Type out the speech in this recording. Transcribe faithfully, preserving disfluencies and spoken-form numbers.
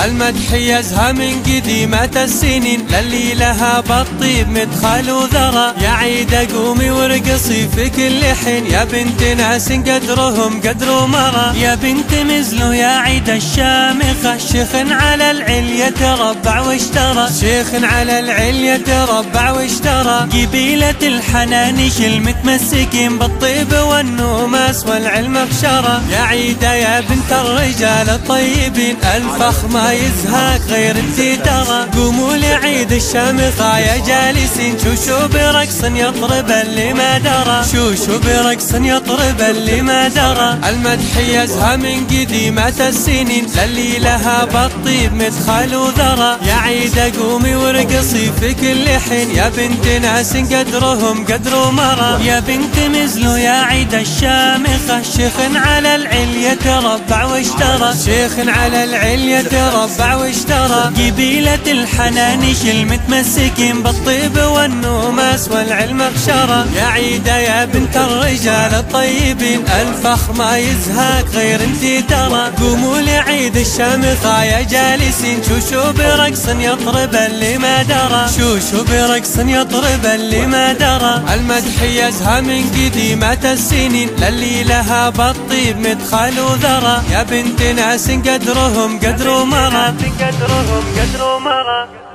المدح يزهى من قديمة السنين، للي لها بالطيب مدخل وذرى. يا عيد قومي وارقصي في كل حين، يا بنت ناس قدرهم قدر مرى. يا بنت مزلو يا عيد الشامخة، شيخ على العليا تربع واشترى. شيخ على العليا تربع واشترى. قبيلة الحنانيش المتمسكين بالطيب والنوماس والعلم اخشرى. يا عيدة يا بنت الرجال الطيبين، الفخ ما يزهاك غير انتي ترى. قوموا لعيد الشامخة يا جالسين، شوشو برقص يطرب اللي ما درى. شوشو برقص يطرب اللي ما درى. المدح يزهى من قديمة السنين، للي لها بالطيب مدخل وذرى. يا عيدة قومي وارقصي في كل حين، يا بنت ناس قدرهم قدر مرى. يا بنت مزلو يا عيد الشامخة، شيخ على العليا تربع واشترى. شيخ على العليا تربع واشترى. قبيلة الحنانيش المتمسكين بالطيب والنوماس والعلم اخشرى. يا عيدة يا بنت الرجال الطيبين، الفخر ما يزهاك غير انتي ترى. قوموا لعيد الشامخة يا جالسين، شوشو برقص يطرب اللي ما درى. شوشو برقص يطرب اللي ما درى. المدح يزهى من قديمة السنين، للي لها بالطيب مدخل وذرى. يا بنت ناس قدرهم قدر مرى. قدرهم قدر مرى.